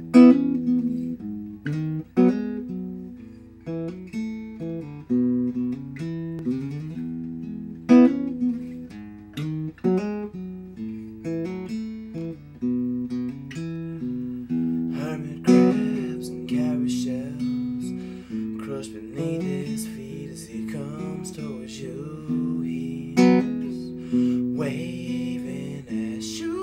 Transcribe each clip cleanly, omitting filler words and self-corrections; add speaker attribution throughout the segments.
Speaker 1: Hermit crabs and cowrie shells crushed beneath his feet as he comes towards you. He's waving at you,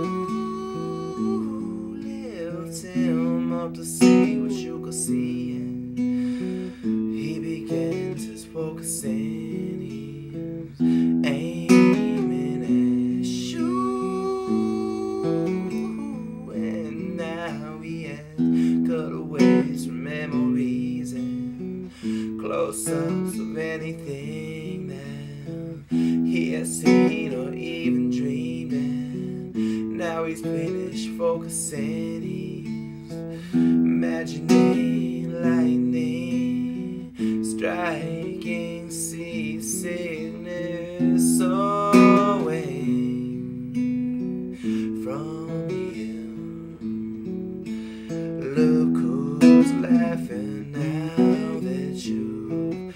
Speaker 1: lift him up to see what you could see, and he begins his focusing. He's aiming at you, and now he has cutaways from memories and close-ups of anything that he has seen or even dreamed. And now he's finished focusing. He's imagining lightning striking seasickness away from him. Look who's laughing now that you've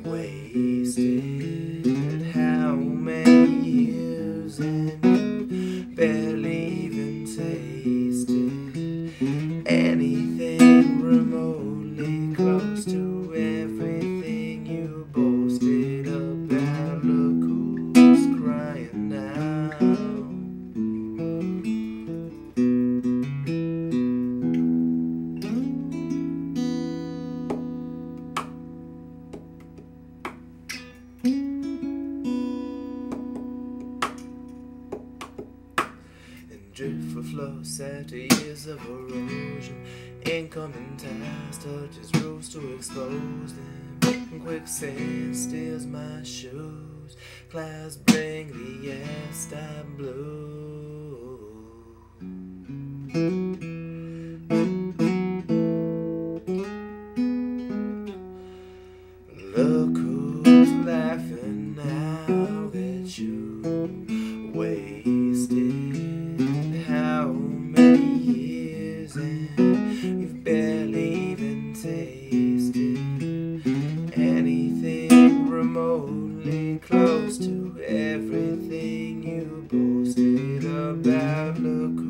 Speaker 1: wasted how many years, and you've barely even tasted anything remotely close to everything you boasted about. Look who's crying now. Drift for flows after years of erosion. Incoming tides touch his roofs to expose them. Quicksand steals my shoes. Clouds bring the air sky blue. Look who's laughing now that you wasted how many years, and you've barely even tasted anything remotely close to everything you boasted about. Look